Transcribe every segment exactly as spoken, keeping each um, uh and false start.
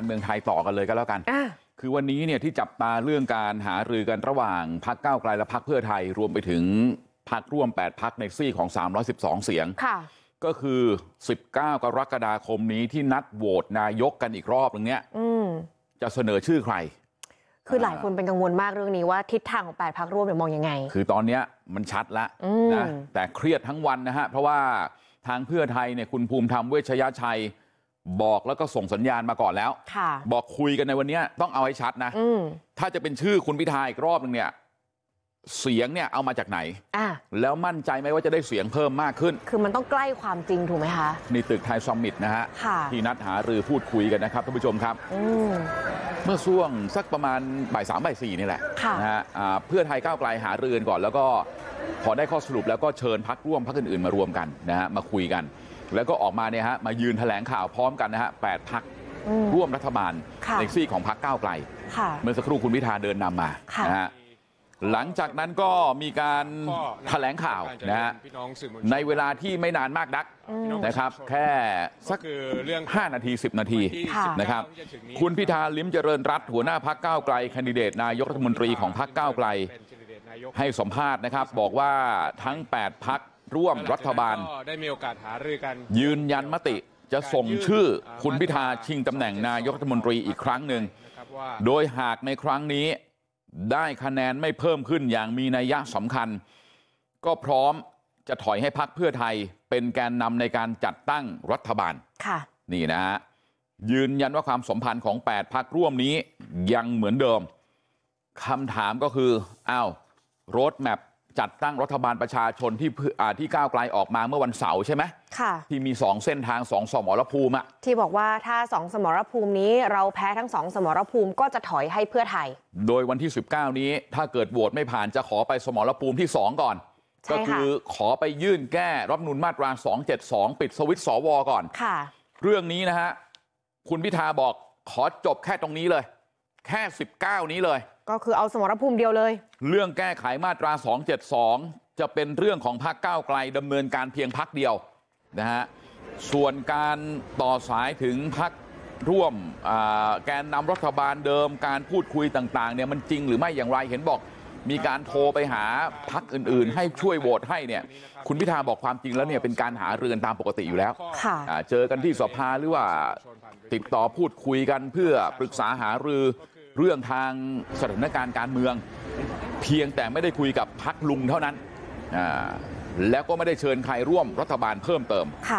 เมืองไทยต่อกันเลยก็แล้วกันคือวันนี้เนี่ยที่จับตาเรื่องการหารือกันระหว่างพรรคก้าวไกลและพรรคเพื่อไทยรวมไปถึงพรรคร่วมแปดพรรคในซี่ของสามร้อยสิบสองเสียงก็คือสิบเก้ากรกฎาคมนี้ที่นัดโหวตนายกกันอีกรอบนึงเนี่ยจะเสนอชื่อใครคือหลายคนเป็นกังวลมากเรื่องนี้ว่าทิศทางของแปดพรรคร่วมเนี่ยมองยังไงคือตอนนี้มันชัดแล้วนะแต่เครียดทั้งวันนะฮะเพราะว่าทางเพื่อไทยเนี่ยคุณภูมิธรรมเวชยชัยบอกแล้วก็ส่งสัญญาณมาก่อนแล้วบอกคุยกันในวันนี้ต้องเอาให้ชัดนะถ้าจะเป็นชื่อคุณพิธาอีกรอบนึงเนี่ยเสียงเนี่ยเอามาจากไหนแล้วมั่นใจไหมว่าจะได้เสียงเพิ่มมากขึ้นคือมันต้องใกล้ความจริงถูกไหมคะนี่ตึกไทยซัมมิตนะฮะที่นัดหารือพูดคุยกันนะครับท่านผู้ชมครับเมื่อช่วงสักประมาณบ่ายสามบ่ายสี่นี่แหละนะฮะเพื่อไทยก้าวไกลหารือกันก่อนแล้วก็พอได้ข้อสรุปแล้วก็เชิญพรรคร่วมพรรคอื่นๆมารวมกันนะฮะมาคุยกันแล้วก็ออกมาเนี่ยฮะมายืนแถลงข่าวพร้อมกันนะฮะแปดพรรคร่วมรัฐบาลในซี่ของพรรคก้าวไกลเมื่อสักครู่คุณพิธาเดินนำมานะฮะหลังจากนั้นก็มีการแถลงข่าวนะฮะในเวลาที่ไม่นานมากนักนะครับแค่สักห้านาทีสิบนาทีนะครับคุณพิธาลิ้มเจริญรัตน์หัวหน้าพรรคก้าวไกลแคนดิเดตนายกรัฐมนตรีของพรรคก้าวไกลให้สัมภาษณ์นะครับบอกว่าทั้งแปดพรรคร่วมรัฐบาลได้มีโอกาสหารือกันยืนยันมติจะส่งชื่อคุณพิธาชิงตำแหน่งนายกรัฐมนตรีอีกครั้งหนึ่งโดยหากในครั้งนี้ได้คะแนนไม่เพิ่มขึ้นอย่างมีนัยสำคัญก็พร้อมจะถอยให้พรรคเพื่อไทยเป็นแกนนำในการจัดตั้งรัฐบาลค่ะนี่นะฮะยืนยันว่าความสัมพันธ์ของแปดพรรคร่วมนี้ยังเหมือนเดิมคำถามก็คืออ้าวโรดแมพจัดตั้งรัฐบาลประชาชนที่ที่ก้าวไกลออกมาเมื่อวันเสาร์ใช่ไหมค่ะที่มีสองเส้นทางสองสมรภูมิอะที่บอกว่าถ้าสองสมรภูมินี้เราแพ้ทั้งสองสมรภูมิก็จะถอยให้เพื่อไทยโดยวันที่สิบเก้านี้ถ้าเกิดโหวตไม่ผ่านจะขอไปสมรภูมิที่สองก่อนก็คือขอไปยื่นแก้รัฐธรรมนูญมาตราสองเจ็ดสองปิดสวิตช์สวก่อนค่ะเรื่องนี้นะฮะคุณพิธาบอกขอจบแค่ตรงนี้เลยแค่สิบเก้านี้เลยก็คือเอาสมรภูมิเดียวเลยเรื่องแก้ไขมาตราสองเจ็ดสองจะเป็นเรื่องของพรรคก้าวไกลดำเนินการเพียงพรรคเดียวนะฮะส่วนการต่อสายถึงพรรคร่วมแกนนำรัฐบาลเดิมการพูดคุยต่างๆเนี่ยมันจริงหรือไม่อย่างไรเห็นบอกมีการโทรไปหาพรรคอื่นๆให้ช่วยโหวตให้เนี่ยคุณพิธาบอกความจริงแล้วเนี่ยเป็นการหารือกันตามปกติอยู่แล้วเจอกันที่สภาหรือว่าติดต่อพูดคุยกันเพื่อปรึกษาหารือเรื่องทางสถานการณ์การเมืองเพียงแต่ไม่ได้คุยกับพรรคลุงเท่านั้นแล้วก็ไม่ได้เชิญใครร่วมรัฐบาลเพิ่มเติมค่ะ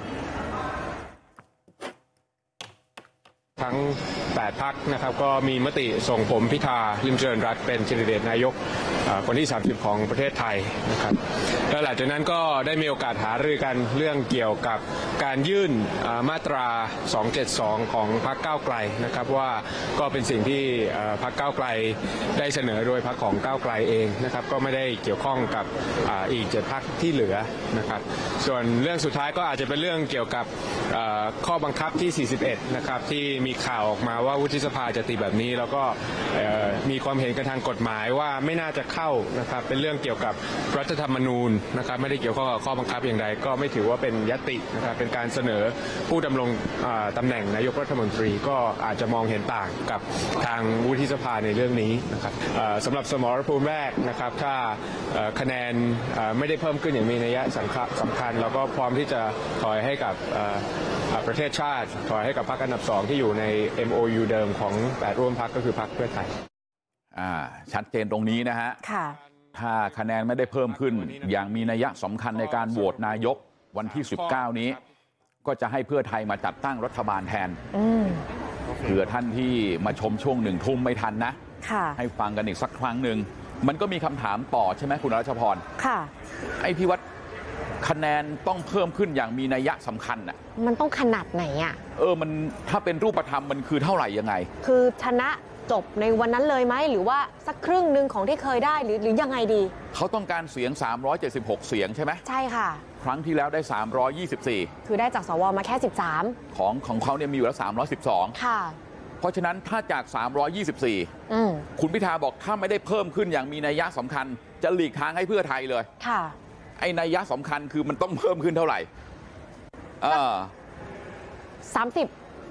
ทั้งแปดพรรคนะครับก็มีมติส่งผมพิธาลิ้มเจริญรัตน์เป็นแคนดิเดตนายกคนที่สามสิบของประเทศไทยนะครับแล้วหลังจากนั้นก็ได้มีโอกาสหารือกันเรื่องเกี่ยวกับการยื่นมาตราสองเจ็ดสองของพรรคก้าวไกลนะครับว่าก็เป็นสิ่งที่พรรคก้าวไกลได้เสนอโดยพรรคของก้าวไกลเองนะครับก็ไม่ได้เกี่ยวข้องกับอีกเจ็ดพรรคที่เหลือนะครับส่วนเรื่องสุดท้ายก็อาจจะเป็นเรื่องเกี่ยวกับข้อบังคับที่สี่สิบเอ็ดนะครับที่มีข่าวออกมาว่าวุฒิสภาจะตีแบบนี้แล้วก็มีความเห็นกันทางกฎหมายว่าไม่น่าจะเข้านะครับเป็นเรื่องเกี่ยวกับรัฐธรรมนูญนะครับไม่ได้เกี่ยวข้องกับข้อบังคับอย่างใดก็ไม่ถือว่าเป็นญัตตินะครับเป็นการเสนอผู้ดำรงตำแหน่งนายกรัฐมนตรีก็อาจจะมองเห็นต่างกับทางวุฒิสภาในเรื่องนี้นะครับสำหรับสมรภูมิแรกนะครับถ้าคะแนนไม่ได้เพิ่มขึ้นอย่างมีนัยสำคัญเราก็พร้อมที่จะถอยให้กับประเทศชาติถอยให้กับพรรคอันดับสองที่อยู่ใน เอ็ม โอ ยู เดิมของแปดร่วมพรรคก็คือพรรคเพื่อไทยอ่าชัดเจนตรงนี้นะฮะค่ะถ้าคะแนนไม่ได้เพิ่มขึ้นอย่างมีนัยสำคัญในการโหวตนายกวันที่สิบเก้านี้ก็จะให้เพื่อไทยมาจัดตั้งรัฐบาลแทนเผื่อท่านที่มาชมช่วงหนึ่งทุ่มไม่ทันนะให้ฟังกันอีกสักครั้งหนึ่งมันก็มีคำถามต่อใช่ไหมคุณรัชพรค่ะไอ้ที่ว่าคะแนนต้องเพิ่มขึ้นอย่างมีนัยสำคัญอ่ะมันต้องขนาดไหนอ่ะเออมันถ้าเป็นรูปธรรมมันคือเท่าไหร่ยังไงคือชนะจบในวันนั้นเลยไหมหรือว่าสักครึ่งหนึ่งของที่เคยได้หรือหรือยังไงดีเขาต้องการเสียงสามร้อยเจ็ดสิบหกเสียงใช่ไหมใช่ค่ะครั้งที่แล้วได้สามร้อยยี่สิบสี่คือได้จากสวมาแค่สิบสามของของเขาเนี่ยมีอยู่แล้วสามร้อยสิบสองค่ะเพราะฉะนั้นถ้าจากสามร้อยยี่สิบสี่อืมคุณพิธาบอกถ้าไม่ได้เพิ่มขึ้นอย่างมีนัยสำคัญจะหลีกทางให้เพื่อไทยเลยค่ะไอ้นัยสำคัญคือมันต้องเพิ่มขึ้นเท่าไหร่เออสามสิบ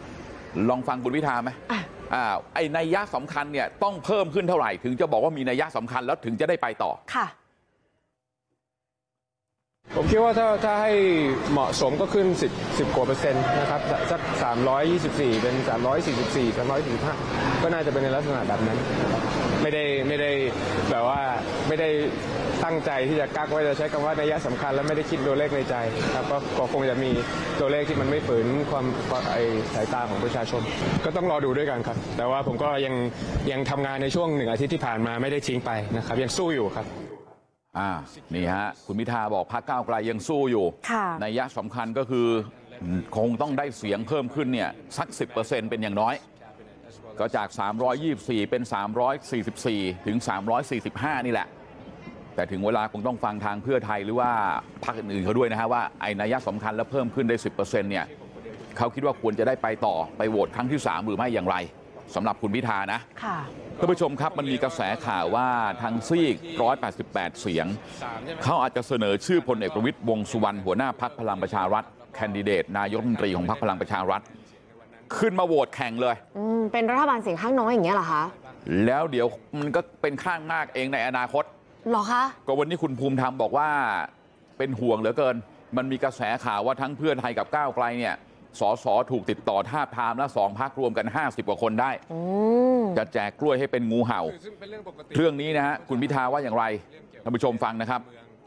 ลองฟังคุณพิธาไหมอ่าไอ้นัยยะสำคัญเนี่ยต้องเพิ่มขึ้นเท่าไหร่ถึงจะบอกว่ามีนัยยะสำคัญแล้วถึงจะได้ไปต่อค่ะผมคิดว่าถ้าถ้าให้เหมาะสมก็ขึ้นสิบ สิบกว่าเปอร์เซ็นต์นะครับสักสามร้อยยี่สิบสี่เป็นสามร้อยสี่สิบสี่ สามร้อยสี่สิบห้าก็น่าจะเป็นในลักษณะแบบนั้นนะครับไม่ได้ไม่ได้แบบว่าไม่ได้ตั้งใจที่จะกักว่าจะใช้คำว่านัยยะสำคัญแล้วไม่ได้คิดตัวเลขในใจครับก็คงจะมีตัวเลขที่มันไม่ฝืนความไอสายตาของประชาชนก็ต้องรอดูด้วยกันครับแต่ว่าผมก็ยังยังทำงานในช่วงหนึ่งอาทิตย์ที่ผ่านมาไม่ได้ทิ้งไปนะครับยังสู้อยู่ครับอ่านี่ฮะคุณพิธาบอกพรรคก้าวไกลยังสู้อยู่นัยยะสำคัญก็คือคงต้องได้เสียงเพิ่มขึ้นเนี่ยสัก สิบเปอร์เซ็นต์ เป็นอย่างน้อยก็จากสามร้อยยี่สิบสี่เป็นสามร้อยสี่สิบสี่ถึงสามร้อยสี่สิบห้านี่แหละแต่ถึงเวลาคงต้องฟังทางเพื่อไทยหรือว่าพรรคอื่นๆเขาด้วยนะฮะว่าไอ้นัยยะสำคัญแล้วเพิ่มขึ้นได้ สิบเปอร์เซ็นต์ เนี่ยเขาคิดว่าควรจะได้ไปต่อไปโหวตครั้งที่สามหรือไม่อย่างไรสำหรับคุณพิธานะท่านผู้ชมครับมันมีกระแสข่าวว่าทางซีกหนึ่งร้อยแปดสิบแปดเสียงเขาอาจจะเสนอชื่อพลเอกประวิตรวงษ์สุวรรณหัวหน้าพรรคพลังประชารัฐแคนดิเดตนายกรัฐมนตรีของพรรคพลังประชารัฐขึ้นมาโหวตแข่งเลยอืมเป็นรัฐบาลเสียงข้างน้อยอย่างเงี้ยเหรอคะแล้วเดี๋ยวมันก็เป็นข้างมากเองในอนาคตหรอคะก็วันนี้คุณภูมิธรรมบอกว่าเป็นห่วงเหลือเกินมันมีกระแสข่าวว่าทั้งเพื่อไทยกับก้าวไกลเนี่ยสสถูกติดต่อทาบทามและสองพรรครวมกันห้าสิบกว่าคนได้จะแจกกล้วยให้เป็นงูเห่าเรื่องนี้นะฮะคุณพิธาว่าอย่างไรท่านผู้ชมฟังนะครับ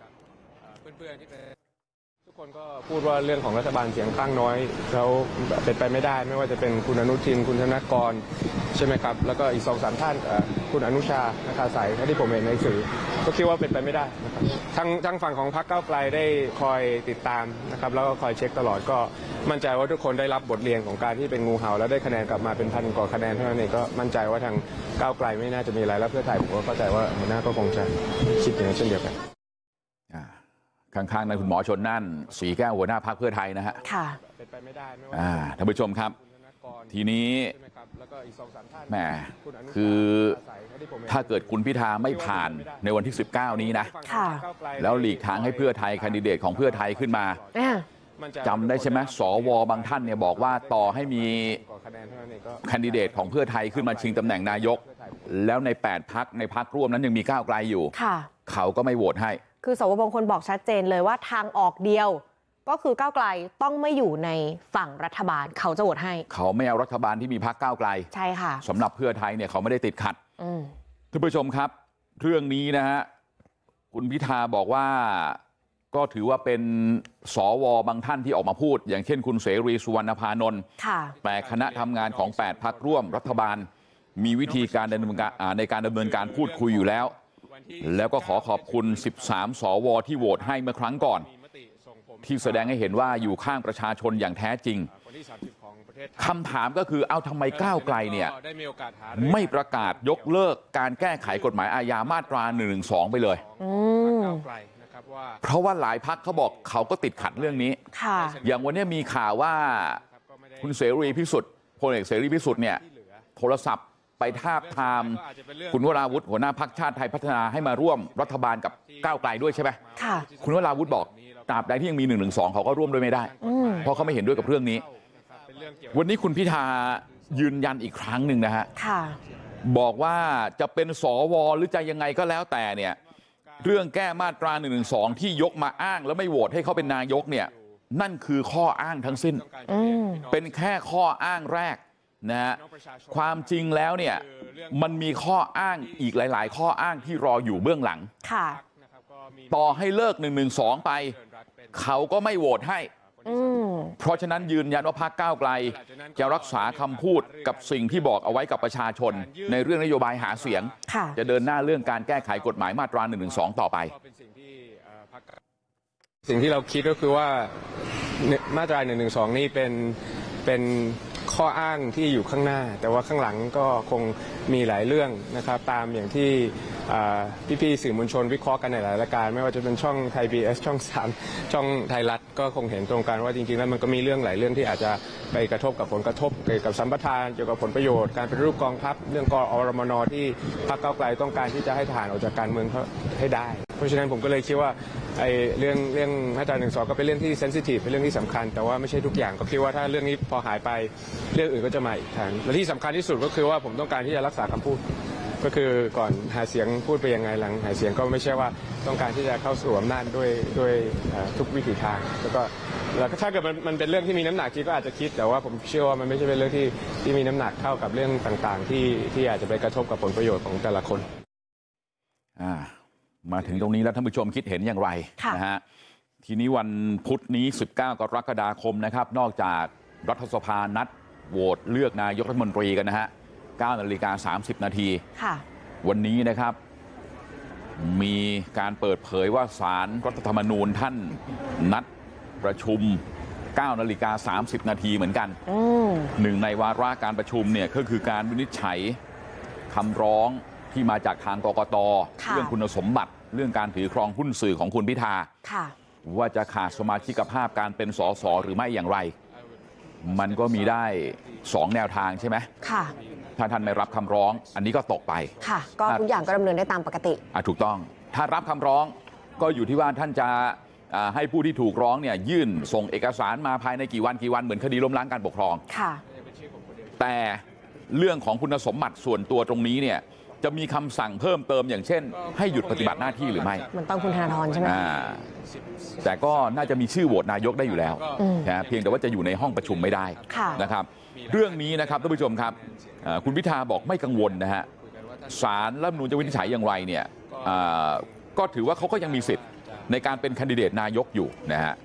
ทุกคนก็พูดว่าเรื่องของรัฐบาลเสียงข้างน้อยเขาเป็นไปไม่ได้ไม่ว่าจะเป็นคุณอนุทินคุณธนกรใช่ไหมครับแล้วก็อีกสองสามท่านคุณอนุชานาคาสายที่ผมเห็นในสื่อก็คิดว่าเป็นไปไม่ได้นะครับทั้งทั้งฝั่งของพรรคก้าวไกลได้คอยติดตามนะครับแล้วก็คอยเช็คตลอดก็มั่นใจว่าทุกคนได้รับบทเรียนของการที่เป็นงูเห่าแล้วได้คะแนนกลับมาเป็นพันกว่าคะแนนเท่านั้นเองก็มั่นใจว่าทางก้าวไกลไม่น่าจะมีอะไรแล้วเพื่อไทยผมก็เข้าใจว่าหัวหน้าก็คงจะคิดอย่างนั้นเช่นเดียวกันข้างๆนั้นคุณหมอชนนั่นสีแก้วหัวหน้าพรรคเพื่อไทยนะฮะค่ะท่านผู้ชมครับทีนี้แหมคือถ้าเกิดคุณพิธาไม่ผ่านในวันที่สิบเก้านี้นะแล้วหลีกทางให้เพื่อไทยแคนดิเดตของเพื่อไทยขึ้นมาจำได้ใช่ไหมสวบางท่านเนี่ยบอกว่าต่อให้มีแคนดิเดตของเพื่อไทยขึ้นมาชิงตำแหน่งนายกแล้วในแปดพรรคในพรรคร่วมนั้นยังมีก้าวไกลอยู่เขาก็ไม่โหวตให้คือสวบางคนบอกชัดเจนเลยว่าทางออกเดียวก็คือก้าวไกลต้องไม่อยู่ในฝั่งรัฐบาลเขาจะโหวตให้เขาไม่เอารัฐบาลที่มีพรรคก้าวไกลใช่ค่ะสำหรับเพื่อไทยเนี่ยเขาไม่ได้ติดขัดท่านผู้ชมครับเรื่องนี้นะฮะคุณพิธาบอกว่าก็ถือว่าเป็นสวบางท่านที่ออกมาพูดอย่างเช่นคุณเสรีสุวรรณพานนท์แต่คณะทำงานของแปดพรรคร่วมรัฐบาลมีวิธีการดำเนินการในการดำเนินการพูดคุยอยู่แล้วแล้วก็ขอขอบคุณสิบสามสวที่โหวตให้เมื่อครั้งก่อนที่แสดงให้เห็นว่าอยู่ข้างประชาชนอย่างแท้จริงคำถามก็คือเอาทำไมก้าวไกลเนี่ยไม่ประกาศยกเลิกการแก้ไขกฎหมายอาญามาตราหนึ่งหนึ่งสองไปเลยเพราะว่าหลายพรรคเขาบอกเขาก็ติดขัดเรื่องนี้อย่างวันนี้มีข่าวว่าคุณเสรีพิสุทธิ์พลเอกเสรีพิสุทธิ์เนี่ยโทรศัพท์ไปทาบทามคุณวราวุฒิหัวหน้าพรรคชาติไทยพัฒนาให้มาร่วมรัฐบาลกับก้าวไกลด้วยใช่ไหมค่ะคุณวราวุฒิบอกตราบใดที่ยังมีหนึ่งหนึ่งสองเขาก็ร่วมด้วยไม่ได้เพราะเขาไม่เห็นด้วยกับเรื่องนี้วันนี้คุณพิธายืนยันอีกครั้งหนึ่งนะฮะบอกว่าจะเป็นสวหรือจะยังไงก็แล้วแต่เนี่ยเรื่องแก้มาตราหนึ่งหนึ่งสองที่ยกมาอ้างแล้วไม่โหวตให้เขาเป็นนายกเนี่ยนั่นคือข้ออ้างทั้งสิ้นเป็นแค่ข้ออ้างแรกนะฮะความจริงแล้วเนี่ยมันมีข้ออ้างอีกหลายๆข้ออ้างที่รออยู่เบื้องหลังต่อให้เลิกหนึ่งหนึ่งสองไปเขาก็ไม่โหวตให้เพราะฉะนั้นยืนยันว่าพรรคก้าวไกลจะรักษาคำพูดกับสิ่งที่บอกเอาไว้กับประชาชนในเรื่องนโยบายหาเสียงจะเดินหน้าเรื่องการแก้ไขกฎหมายมาตราหนึ่งหนึ่งสองต่อไปสิ่งที่เราคิดก็คือว่ามาตราหนึ่งหนึ่งสองนี่เป็นเป็นข้ออ้างที่อยู่ข้างหน้าแต่ว่าข้างหลังก็คงมีหลายเรื่องนะครับตามอย่างที่พี่ๆสื่อมวลชนวิเคราะห์กันในหลายรายการไม่ว่าจะเป็นช่องไทย พี บี เอส ช่องสามช่องไทยรัฐก็คงเห็นตรงกันว่าจริงๆแล้วมันก็มีเรื่องหลายเรื่องที่อาจจะไปกระทบกับผลกระทบเกี่ยวกับสัมปทานเกี่ยวกับผลประโยชน์การปฏิรูปกองทัพเรื่องกอรมนที่พรรคก้าวไกลต้องการที่จะให้ทหารออกจากการเมืองให้ได้เพราะฉะนั้นผมก็เลยคิดว่าไอ้เรื่องเรื่องมาตราหนึ่งสองก็เป็นเรื่องที่เซนซิทีฟเป็นเรื่องที่สำคัญแต่ว่าไม่ใช่ทุกอย่างก็คิดว่าถ้าเรื่องนี้พอหายไปเรื่องอื่นก็จะมาอีกทางและที่สำคัญที่สุดก็คือว่าผมต้องการที่จะรักษาคำพูดก็คือก่อนหาเสียงพูดไปยังไงหลังหาเสียงก็ไม่ใช่ว่าต้องการที่จะเข้าสู่อำนาจด้วยด้วยทุกวิถีทางแล้วก็แล้วถ้าเกิดมันมันเป็นเรื่องที่มีน้ำหนักจริงก็อาจจะคิดแต่ว่าผมเชื่อว่ามันไม่ใช่เป็นเรื่องที่ที่มีน้ำหนักเท่ากับเรื่องต่างๆที่ที่อาจจะไปกระทบกับผลประโยชน์ของแต่ละคนอ่ามาถึงตรงนี้แล้วท่านผู้ชมคิดเห็นอย่างไรนะฮะทีนี้วันพุธนี้สิบเก้ากรกฎาคมนะครับนอกจากรัฐสภานัดโหวตเลือกนายกรัฐมนตรีกันนะฮะเก้านาฬิกาสามสิบนาทีวันนี้นะครับมีการเปิดเผยว่าศาลรัฐธรรมนูญท่านนัดประชุมเก้านาฬิกาสามสิบนาทีเหมือนกันหนึ่งในวาระการประชุมเนี่ยก็คือการวินิจฉัยคำร้องที่มาจากทางกกต.เรื่องคุณสมบัติเรื่องการถือครองหุ้นสื่อของคุณพิธาว่าจะขาดสมาชิกภาพการเป็นสสหรือไม่อย่างไรมันก็มีได้สองแนวทางใช่ไหมค่ะถ้าท่านไม่รับคำร้องอันนี้ก็ตกไปค่ะก็ทุกอย่างก็ดำเนินได้ตามปกติอ่ะถูกต้องถ้ารับคำร้องก็อยู่ที่ว่าท่านจะให้ผู้ที่ถูกร้องเนี่ยยื่นส่งเอกสารมาภายในกี่วันกี่วันเหมือนคดีล้มล้างการปกครองค่ะแต่เรื่องของคุณสมบัติส่วนตัวตรงนี้เนี่ยจะมีคำสั่งเพิ่มเติมอย่างเช่นให้หยุดปฏิบัติหน้าที่หรือไม่เหมือนต้องคุณธนาธรใช่ไหมแต่ก็น่าจะมีชื่อโหวตนายกได้อยู่แล้วนะเพียงแต่ว่าจะอยู่ในห้องประชุมไม่ได้นะครับเรื่องนี้นะครับท่านผู้ชมครับคุณพิธาบอกไม่กังวลนะฮะศาลรัฐธรรมนูญจะวินิจฉัยอย่างไรเนี่ยก็ถือว่าเขาก็ยังมีสิทธิ์ในการเป็นแคนดิเดตนายกอยู่นะฮะ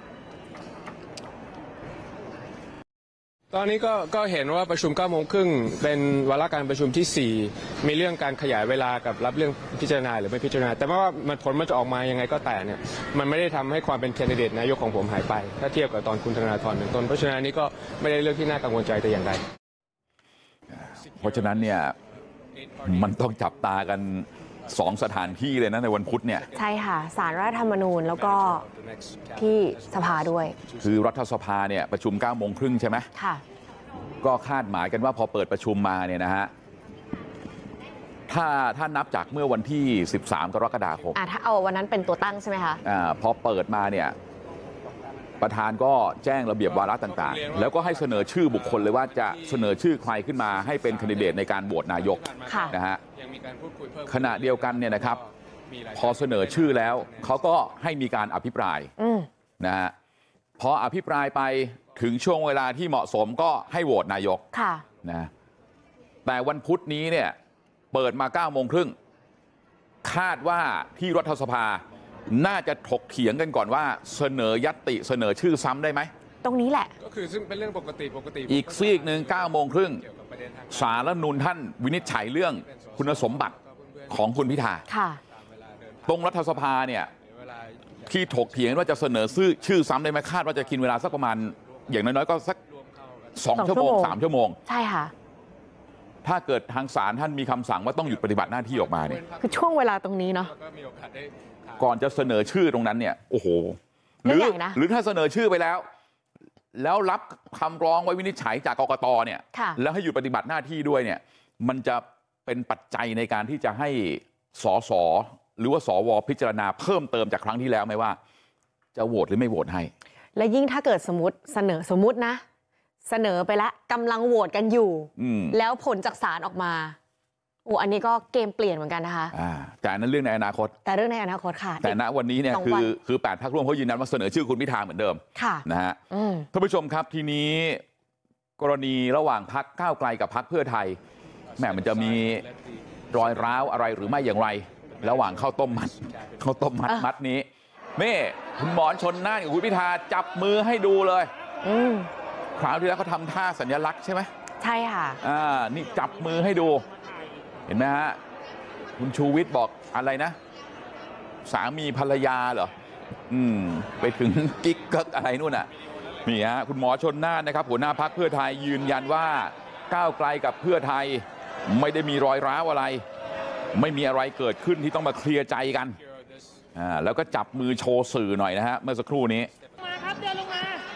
ตอนนี้ก็ก็เห็นว่าประชุมเก้าโมงครึ่งเป็นวาระการประชุมที่สี่มีเรื่องการขยายเวลากับรับเรื่องพิจารณาหรือไม่พิจารณาแต่ไม่ว่ามันผลมันจะออกมายังไงก็แต่เนี่ยมันไม่ได้ทำให้ความเป็นแคนดิเดตนายกของผมหายไปถ้าเทียบกับตอนคุณธนาธรเป็นต้นเพราะฉะนั้นนี้ก็ไม่ได้เรื่องที่น่ากังวลใจแต่อย่างใดเพราะฉะนั้นเนี่ยมันต้องจับตากันสองสถานที่เลยนะในวันพุธเนี่ยใช่ค่ะศาลรัฐธรรมนูญแล้วก็ที่สภาด้วยคือรัฐสภาเนี่ยประชุมเก้าโมงครึ่งใช่ไหมค่ะก็คาดหมายกันว่าพอเปิดประชุมมาเนี่ยนะฮะถ้าถ้านับจากเมื่อวันที่สิบสามกรกฎาคมอ่าถ้าเอาวันนั้นเป็นตัวตั้งใช่ไหมคะอ่าพอเปิดมาเนี่ยประธานก็แจ้งระเบียบวาระต่างๆแล้วก็ให้เสนอชื่อบุคคลเลยว่าจะเสนอชื่อใครขึ้นมาให้เป็นแคนดิเดตในการโหวตนายกนะฮะขณะเดียวกันเนี่ยนะครับพอเสนอชื่อแล้วเขาก็ให้มีการอภิปรายนะฮะพออภิปรายไปถึงช่วงเวลาที่เหมาะสมก็ให้โหวตนายกนะแต่วันพุธนี้เนี่ยเปิดมาเก้าโมงครึ่งคาดว่าที่รัฐสภาน่าจะถกเถียงกันก่อนว่าเสนอยัตติเสนอชื่อซ้ำได้ไหมตรงนี้แหละก็คือซึ่งเป็นเรื่องปกติปกติอีกซีกหนึ่งเก้าโมงครึ่งศาลรัฐธรรมนูญท่านวินิจฉัยเรื่องคุณสมบัติของคุณพิธาตรงรัฐสภาเนี่ยที่ถกเถียงว่าจะเสนอชื่อชื่อซ้ำได้ไหมคาดว่าจะกินเวลาสักประมาณอย่างน้อยๆก็สักสองชั่วโมงสามชั่วโมงใช่ค่ะถ้าเกิดทางศาลท่านมีคำสั่งว่าต้องหยุดปฏิบัติหน้าที่ออกมาเนี่ยคือช่วงเวลาตรงนี้เนาะก่อนจะเสนอชื่อตรงนั้นเนี่ยโอ้โหหรือหรือถ้าเสนอชื่อไปแล้วแล้วรับคำร้องไว้วินิจฉัยจากกกต.เนี่ยแล้วให้หยุดปฏิบัติหน้าที่ด้วยเนี่ยมันจะเป็นปัจจัยในการที่จะให้สสหรือว่าสวพิจารณาเพิ่มเติมจากครั้งที่แล้วไหมว่าจะโหวตหรือไม่โหวตให้และยิ่งถ้าเกิดสมมติเสนอสมมตินะเสนอไปแล้วกำลังโหวตกันอยู่แล้วผลจากศาลออกมาโอ้อันนี้ก็เกมเปลี่ยนเหมือนกันนะคะอ่าแต่นั้นเรื่องในอนาคตแต่เรื่องในอนาคตค่ะแต่ณวันนี้เนี่ยคือคือแปดพรรคร่วมเขายืนยันว่าเสนอชื่อคุณพิธาเหมือนเดิมค่ะนะฮะท่านผู้ชมครับทีนี้กรณีระหว่างพรรคก้าวไกลกับพรรคเพื่อไทยแม่มันจะมีรอยร้าวอะไรหรือไม่อย่างไรระหว่างข้าวต้มมัดข้าวต้มมัดมัดนี้นี่คุณหมอนชนน่านกับคุณพิธาจับมือให้ดูเลยคราวที่แล้วเขาทำท่าสัญลักษณ์ใช่ไหมใช่ค่ะอ่านี่จับมือให้ดูเห็นไหมฮะคุณชูวิทย์บอกอะไรนะสามีภรรยาเหรออืมไปถึงกิ๊กเกิกอะไรนู่นน่ะนี่ฮะคุณหมอชนน่านนะครับหัวหน้าพรรคเพื่อไทยยืนยันว่าก้าวไกลกับเพื่อไทยไม่ได้มีรอยร้าวอะไรไม่มีอะไรเกิดขึ้นที่ต้องมาเคลียร์ใจกันอ่าแล้วก็จับมือโชว์สื่อหน่อยนะฮะเมื่อสักครู่นี้มาครับเดินลงมา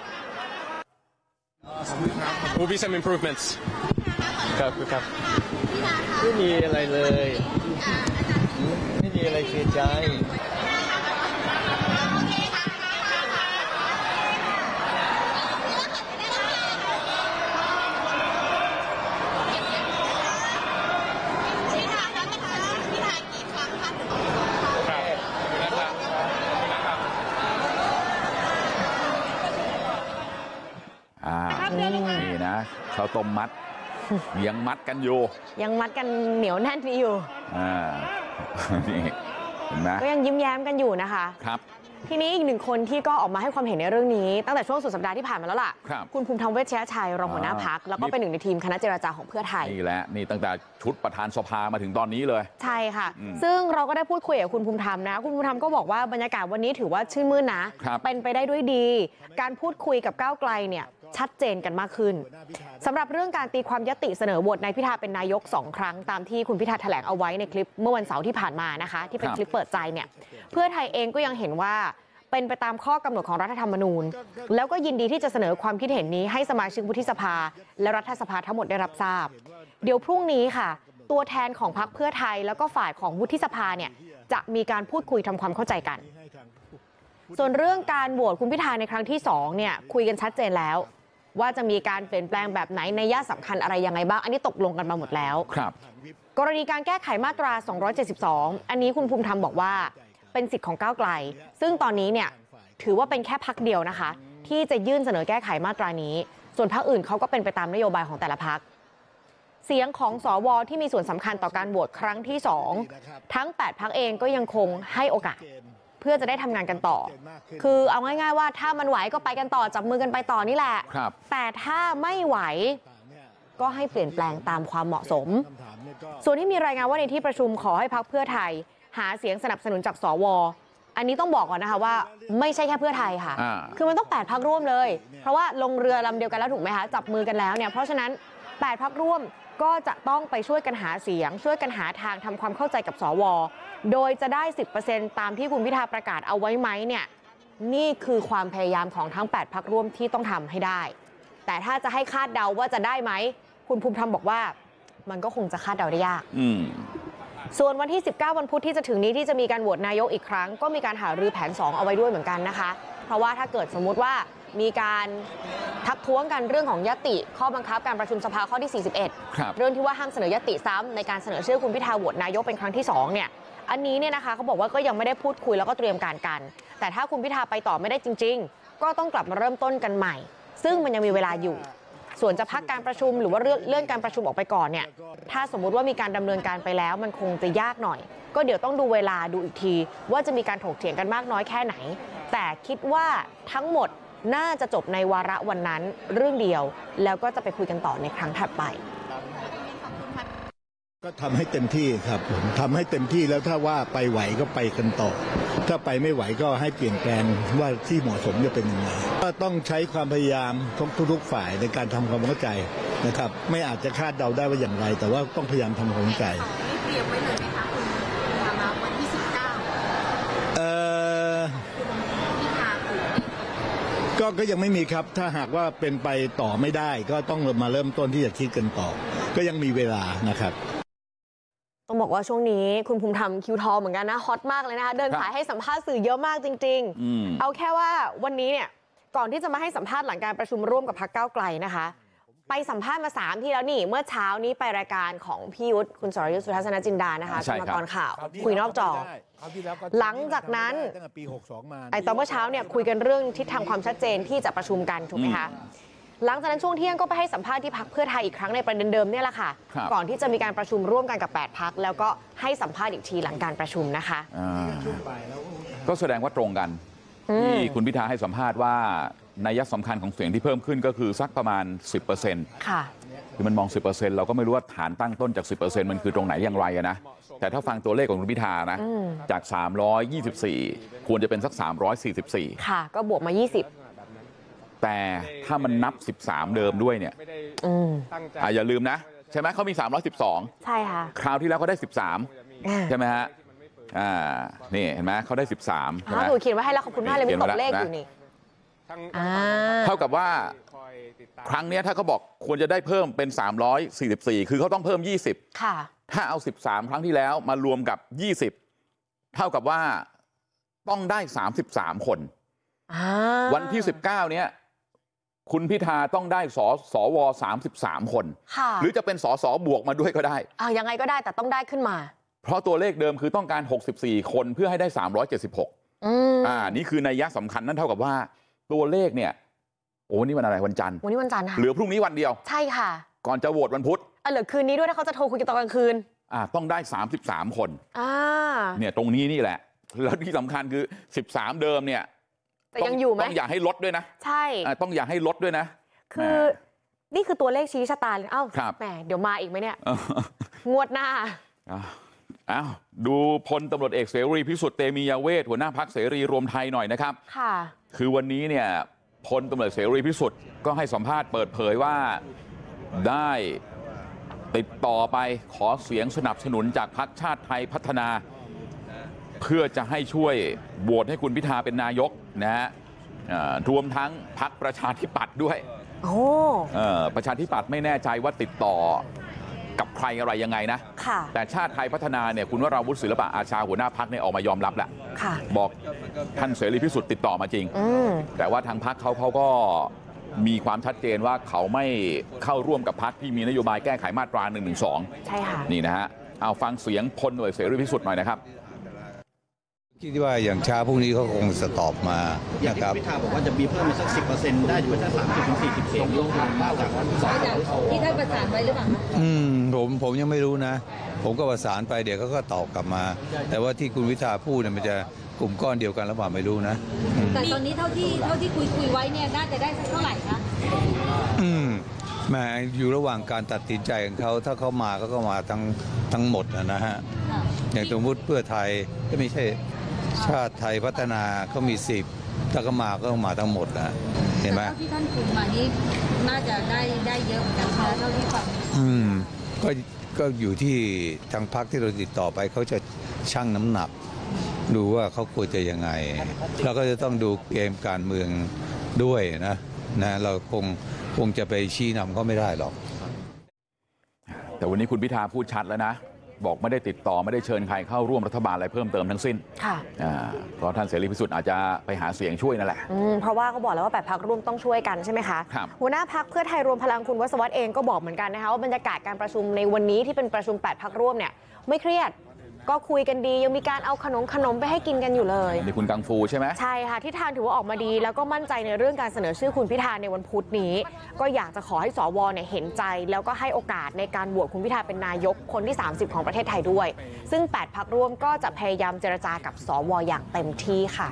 Will be some improvements ครับครับไม่มีอะไรเลยไม่มีอะไรเคลียร์ใจต้มมัดยังมัดกันอยู่ยังมัดกันเหนียวแน่นอยู่อ่านี่เห็นไหมก็ยังยิ้มแย้มกันอยู่นะคะครับทีนี้อีกหนึ่งคนที่ก็ออกมาให้ความเห็นในเรื่องนี้ตั้งแต่ช่วงสุดสัปดาห์ที่ผ่านมาแล้วล่ะคุณภูมิธรรมเวชยชัยรองหัวหน้าพรรคแล้วก็เป็นหนึ่งในทีมคณะเจรจาของเพื่อไทยนี่แหละนี่ตั้งแต่ชุดประธานสภามาถึงตอนนี้เลยใช่ค่ะซึ่งเราก็ได้พูดคุยกับคุณภูมิธรรมนะคุณภูมิธรรมก็บอกว่าบรรยากาศวันนี้ถือว่าชื่นมื่นนะเป็นไปได้ด้วยดีการพูดคุยกับก้าวไกลเนี่ยชัดเจนกันมากขึ้นสำหรับเรื่องการตีความยติเสนอโหวตนายพิธาเป็นนายกสองครั้งตามที่คุณพิธาแถลงเอาไว้ในคลิปเมื่อวันเสาร์ที่ผ่านมานะคะที่เป็นคลิปเปิดใจเนี่ยเพื่อไทยเองก็ยังเห็นว่าเป็นไปตามข้อกำหนดของรัฐธรรมนูญแล้วก็ยินดีที่จะเสนอความคิดเห็นนี้ให้สมาชิกวุฒิสภาและรัฐสภาทั้งหมดได้รับทราบเดี๋ยวพรุ่งนี้ค่ะตัวแทนของพรรคเพื่อไทยแล้วก็ฝ่ายของวุฒิสภาเนี่ยจะมีการพูดคุยทำความเข้าใจกันส่วนเรื่องการโหวตคุณพิธาในครั้งที่สองเนี่ยคุยกันชัดเจนแล้วว่าจะมีการเปลี่ยนแปลงแบบไหนในย่าสำคัญอะไรยังไงบ้างอันนี้ตกลงกันมาหมดแล้วครับกรณีการแก้ไขมาตราสองร้อยเจ็ดสิบสองอันนี้คุณภูมิธรรมบอกว่าเป็นสิทธิ์ของก้าวไกลซึ่งตอนนี้เนี่ยถือว่าเป็นแค่พรรคเดียวนะคะที่จะยื่นเสนอแก้ไขมาตรานี้ส่วนพรรคอื่นเขาก็เป็นไปตามนโยบายของแต่ละพรรคเสียงของสวที่มีส่วนสำคัญต่อการโหวตครั้งที่สองทั้งแปดพรรคเองก็ยังคงให้โอกาสเพื่อจะได้ทำงานกันต่อคือเอาง่ายๆว่าถ้ามันไหวก็ไปกันต่อจับมือกันไปต่อนี่แหละแต่ถ้าไม่ไหวก็ให้เปลี่ยนแปลงตามความเหมาะสมส่วนที่มีรายงานว่าในที่ประชุมขอให้พรรคเพื่อไทยหาเสียงสนับสนุนจากสวอันนี้ต้องบอกก่อนนะคะว่าไม่ใช่แค่เพื่อไทยค่ะคือมันต้องแปดพรรคร่วมเลยเพราะว่าลงเรือลำเดียวกันแล้วถูกไหมคะจับมือกันแล้วเนี่ยเพราะฉะนั้นแปดพรรคร่วมก็จะต้องไปช่วยกันหาเสียงช่วยกันหาทางทำความเข้าใจกับสวโดยจะได้ สิบเปอร์เซ็นต์ ตามที่คุณพิธาประกาศเอาไว้ไหมเนี่ยนี่คือความพยายามของทั้งแปดพรรคร่วมที่ต้องทำให้ได้แต่ถ้าจะให้คาดเดาว่าจะได้ไหมคุณภูมิธรรมบอกว่ามันก็คงจะคาดเดาได้ยากส่วนวันที่สิบเก้าวันพุธที่จะถึงนี้ที่จะมีการโหวตนายกอีกครั้งก็มีการหารือแผนสองเอาไว้ด้วยเหมือนกันนะคะเพราะว่าถ้าเกิดสมมุติว่ามีการทักท้วงกันเรื่องของยติข้อบังคับการประชุมสภาข้อที่สี่สิบเอ็ดเรื่องที่ว่าห้ามเสนอยติซ้ำในการเสนอชื่อคุณพิธาโหวตนายกเป็นครั้งที่สองเนี่ยอันนี้เนี่ยนะคะเขาบอกว่าก็ยังไม่ได้พูดคุยแล้วก็เตรียมการกันแต่ถ้าคุณพิธาไปต่อไม่ได้จริงๆก็ต้องกลับมาเริ่มต้นกันใหม่ซึ่งมันยังมีเวลาอยู่ส่วนจะพักการประชุมหรือว่าเลื่อนการประชุมออกไปก่อนเนี่ยถ้าสมมุติว่ามีการดำเนินการไปแล้วมันคงจะยากหน่อยก็เดี๋ยวต้องดูเวลาดูอีกทีว่าจะมีการถกเถียงกันมากน้อยแค่ไหนแต่คิดว่าทั้งหมดน่าจะจบในวาระวันนั้นเรื่องเดียวแล้วก็จะไปคุยกันต่อในครั้งถัดไปก็ทำให้เต็มที่ครับผมทำให้เต็มที่แล้วถ้าว่าไปไหวก็ไปกันต่อถ้าไปไม่ไหวก็ให้เปลี่ยนแปลงว่าที่เหมาะสมจะเป็นยังไงก็ต้องใช้ความพยายามทุกทุกฝ่ายในการทำความเข้าใจนะครับไม่อาจจะคาดเดาได้ว่าอย่างไรแต่ว่าต้องพยายามทำความเข้าใจเตรียมไว้เลยไหมคะคุณมาวันที่สิบเก้าเอ่อก็ก็ยังไม่มีครับถ้าหากว่าเป็นไปต่อไม่ได้ก็ต้องมาเริ่มต้นที่จะคิดกันต่อก็ยังมีเวลานะครับต้องบอกว่าช่วงนี้คุณภูมิธรรมคิวทอเหมือนกันนะฮอตมากเลยนะคะเดินสายให้สัมภาษณ์สื่อเยอะมากจริงๆเอาแค่ว่าวันนี้เนี่ยก่อนที่จะมาให้สัมภาษณ์หลังการประชุมร่วมกับพรรคก้าวไกลนะคะไปสัมภาษณ์มาสามทีแล้วนี่เมื่อเช้านี้ไปรายการของพี่ยุทธคุณสรยุทธสุทัศนจินดานะคะกรรมกรข่าวคุยนอกจอหลังจากนั้นไอ้ตอนเมื่อเช้าเนี่ยคุยกันเรื่องทิศทางความชัดเจนที่จะประชุมกันถูกไหมคะหลังจากนั้นช่วงเที่ยงก็ไปให้สัมภาษณ์ที่พรรคเพื่อไทยอีกครั้งในประเด็นเดิมเนี่ยแหละค่ะก่อนที่จะมีการประชุมร่วมกันกับแปดพรรคแล้วก็ให้สัมภาษณ์อีกทีหลังการประชุมนะคะก็แสดงว่าตรงกันที่คุณพิธาให้สัมภาษณ์ว่านัยสำคัญของเสียงที่เพิ่มขึ้นก็คือสักประมาณ สิบเปอร์เซ็นต์ค่ะคือมันมอง สิบเปอร์เซ็นต์ เราก็ไม่รู้ว่าฐานตั้งต้นจาก สิบเปอร์เซ็นต์ มันคือตรงไหนอย่างไรนะแต่ถ้าฟังตัวเลขของคุณพิธานะจากสามร้อยยี่สิบสี่ควรจะเป็นสักสามร้อยสี่สิบสี่ค่ะก็บวกมายี่สิบแต่ถ้ามันนับสิบสามเดิมด้วยเนี่ยอืมอ่ะอย่าลืมนะใช่ไหมเขามีสามร้อยสิบสองใช่ค่ะคราวที่แล้วเขาได้สิบสามใช่ไหมฮะอ่านี่เห็นไหมเขาได้สิบสามใช่ไหมถูกเขียนไว้ให้แล้วขอบคุณมากเลยมีตกเลขอยู่นี่เท่ากับว่าครั้งนี้ถ้าเขาบอกควรจะได้เพิ่มเป็นสามร้อยสี่สิบสี่คือเขาต้องเพิ่มยี่สิบค่ะถ้าเอาสิบสามครั้งที่แล้วมารวมกับยี่สิบเท่ากับว่าต้องได้สามสิบสามคนวันที่สิบเก้าเนี้ยคุณพิธาต้องได้สสวสามสิบสามคนหรือจะเป็นสสบวกมาด้วยก็ได้อ่ายังไงก็ได้แต่ต้องได้ขึ้นมาเพราะตัวเลขเดิมคือต้องการหกสิบสี่คนเพื่อให้ได้สามร้อยเจ็ดสิบหกอืมอ่านี่คือนัยยะสำคัญนั่นเท่ากับว่าตัวเลขเนี่ยโอ้นี่วันอะไรวันจันทร์วันนี้วันจันทร์ค่ะเหลือพรุ่งนี้วันเดียวใช่ค่ะก่อนจะโหวตวันพุธอ่ะเหลือคืนนี้ด้วยถ้าเขาจะโทรคุยกันตอนกลางคืนอ่าต้องได้สามสิบสามคนอ่าเนี่ยตรงนี้นี่แหละแล้วที่สำคัญคือสิบสามเดิมเนี่ยแต่ยังอยู่ไหมต้องอย่าให้ลดด้วยนะใช่ต้องอย่าให้ลดด้วยนะคือนี่คือตัวเลขชี้ชะตาเลยเอ้าแหมเดี๋ยวมาอีกไหมเนี่ยงวดหน้าอ้าวดูพลตำรวจเอกเสรีพิสุทธิ์เตมียเวทหัวหน้าพรรคเสรีรวมไทยหน่อยนะครับค่ะคือวันนี้เนี่ยพลตำรวจเสรีพิสุทธิ์ก็ให้สัมภาษณ์เปิดเผยว่าได้ติดต่อไปขอเสียงสนับสนุนจากพรรคชาติไทยพัฒนาเพื่อจะให้ช่วยโหวตให้คุณพิธาเป็นนายกนะฮะรวมทั้งพรรคประชาธิปัตย์ด้วยโอ้ประชาธิปัตย์ไม่แน่ใจว่าติดต่อกับใครอะไรยังไงนะแต่ชาติไทยพัฒนาเนี่ยคุณวราวุฒิศิลปะอาชาหัวหน้าพรรคเนี่ยออกมายอมรับแล้วบอกท่านเสรีพิสุทธิ์ติดต่อมาจริงแต่ว่าทางพรรคเขาเขาก็มีความชัดเจนว่าเขาไม่เข้าร่วมกับพรรคที่มีนโยบายแก้ไขมาตราหนึ่งหนึ่งสองใช่ค่ะนี่นะฮะเอาฟังเสียงพลหน่วยเสรีพิสุทธิ์หน่อยนะครับคิดว่าอย่างช้าพรุ่งนี้เขาคงจะตอบมาอย่างที่พิธาบอกว่าจะมีเพิ่มอีกสักสิบเปอร์เซ็นต์ได้อยู่สักสามสิบถึงสี่สิบเสียงลงมาจากที่ท่านประสานไว้หรือเปล่าอืมผมผมยังไม่รู้นะผมก็ประสานไปเดี๋ยวเขาก็ตอบกลับมา แต่ว่าที่คุณพิธาพูดเนี่ยมันจะกลุ่มก้อนเดียวกันหรือเปล่าไม่รู้นะแต่ตอนนี้เท่าที่เท่าที่คุยคุยไว้เนี่ยน่าจะได้สักเท่าไหร่คะอืมแหมอยู่ระหว่างการตัดสินใจของเขาถ้าเขามาก็ก็มาทั้งทั้งหมดนะฮะอย่างสมมติเพื่อไทยก็ไม่ใช่ชาติไทยพัฒนาเขามีสิบถ้าก็มาก็มาทั้งหมดนะเห็นไหมที่ท่านคุยมานี้น่าจะได้ได้เยอะเหมือนกันเท่าที่ฟังอืมก็ก็อยู่ที่ทางพรรคที่เราติดต่อไปเขาจะชั่งน้ำหนักดูว่าเขาควรจะยังไงแล้วก็จะต้องดูเกมการเมืองด้วยนะนะเราคงคงจะไปชี้นำเขาไม่ได้หรอกแต่วันนี้คุณพิธาพูดชัดแล้วนะบอกไม่ได้ติดต่อไม่ได้เชิญใครเข้าร่วมรัฐบาลอะไรเพิ่มเติมทั้งสิ้นค่ะอ่าเพราะท่านเสรีพิสุทธิ์อาจจะไปหาเสียงช่วยนั่นแหละอืมเพราะว่าเขาบอกแล้วว่าแปดพรรคร่วมต้องช่วยกันใช่ไหมคะครับหัวหน้าพรรคเพื่อไทยรวมพลังคุณวศวรรษเองก็บอกเหมือนกันนะคะว่าบรรยากาศการประชุมในวันนี้ที่เป็นประชุมแปดพรรคร่วมเนี่ยไม่เครียดก็คุยกันดียังมีการเอาขนมขนมไปให้กินกันอยู่เลยนี่คุณกังฟูใช่ไหมใช่ค่ะที่ทางถือว่าออกมาดีแล้วก็มั่นใจในเรื่องการเสนอชื่อคุณพิธาในวันพุธนี้ก็อยากจะขอให้สวเนี่ยเห็นใจแล้วก็ให้โอกาสในการโหวตคุณพิธาเป็นนายกคนที่สามสิบของประเทศไทยด้วยซึ่งแปดพรรคร่วมก็จะพยายามเจรจากับสวอย่างเต็มที่ค่ะ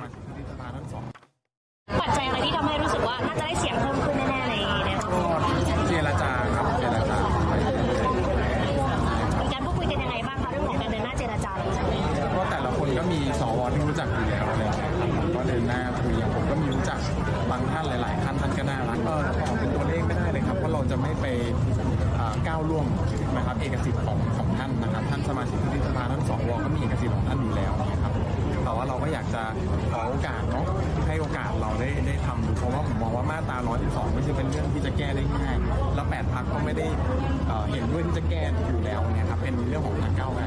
ปัจจัยอะไรที่ทำให้รู้สึกว่าน่าจะได้เสียงเพิ่มขึ้นแน่ๆในในเจรจาครับเจรจาการพูดคุยกันยังไงบ้างคะเรื่องของการเดินหน้าเจรจาเพราะแต่ละคนก็มีสวที่รู้จักอยู่แล้วอะไรก็เดินหน้าคุยอย่างผมก็มีรู้จักบางท่านหลายๆท่านท่านก็น่ารักก็ของเป็นตัวเลขไม่ได้เลยครับเพราะเราจะไม่ไปก้าวล่วงนะครับเอกสิทธิ์ของของท่านนะครับท่านสมาชิกวุฒิสภาท่านสวก็มีเอกสิทธิ์ของท่านอยู่แล้วนะครับแต่ว่าเราก็อยากจะขอโอกาสเนาะให้โอกาสเราได้ได้ทำดูเพราะว่าผมมองว่ามาตราหนึ่งร้อยสิบสองไม่ใช่เป็นเรื่องที่จะแก้ได้ง่ายแล้วแปดพรรคก็ไม่ได้เห็นด้วยที่จะแก้อยู่แล้วเนี่ยครับเป็นเรื่องของทางก้าวไกล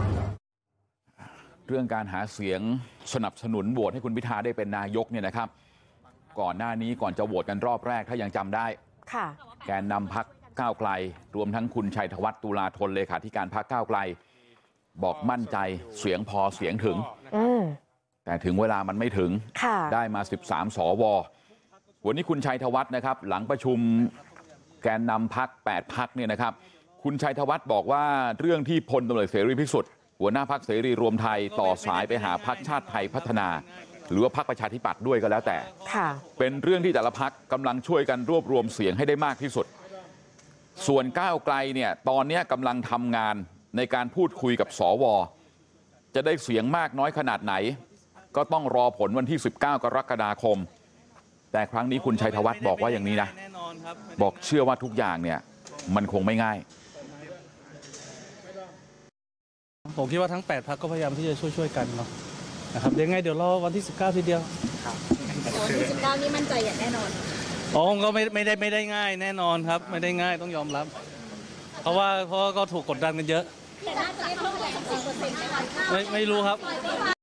เรื่องการหาเสียงสนับสนุนโหวตให้คุณพิธาได้เป็นนายกเนี่ยนะครับก่อนหน้านี้ก่อนจะโหวตกันรอบแรกถ้ายังจำได้ค่ะแกนนำพรรคก้าวไกลรวมทั้งคุณชัยธวัฒน์ตุลาธนเลขาธิการพรรคก้าวไกลบอกมั่นใจเสียงพอเสียงถึงแต่ถึงเวลามันไม่ถึงได้มาสิบสามสววันนี้คุณชัยธวัฒน์นะครับหลังประชุมแกนนำพรรคแปดพรรคเนี่ยนะครับคุณชัยธวัฒน์บอกว่าเรื่องที่พลตำรวจเสรีพิสุทธิ์หัวหน้าพรรคเสรีรวมไทยต่อสายไปหาพรรคชาติไทยพัฒนาหรือว่าพรรคประชาธิปัตย์ด้วยก็แล้วแต่เป็นเรื่องที่แต่ละพรรคกำลังช่วยกันรวบรวมเสียงให้ได้มากที่สุดส่วนก้าวไกลเนี่ยตอนนี้กำลังทำงานในการพูดคุยกับสวจะได้เสียงมากน้อยขนาดไหนก็ต้องรอผลวันที่สิบเก้ากรกฎาคมแต่ครั้งนี้คุณชัยธวัฒน์บอกว่าอย่างนี้นะบอกเชื่อว่าทุกอย่างเนี่ยมันคงไม่ง่ายผมคิดว่าทั้งแปดพรรคก็พยายามที่จะช่วยๆกันเนาะนะครับเดี๋ยวไงเดี๋ยวรอวันที่สิบเก้าทีเดียวครับวันที่สิบเก้านี่มั่นใจอย่างแน่นอนอ๋อก็ไม่ไม่ได้ไม่ได้ง่ายแน่นอนครับไม่ได้ง่ายต้องยอมรับเพราะว่าเพราะก็ถูกกดดันกันเยอะแต่น่าจะได้เพิ่มแรงสิบเปอร์เซ็นต์ไม่ไม่รู้ครับ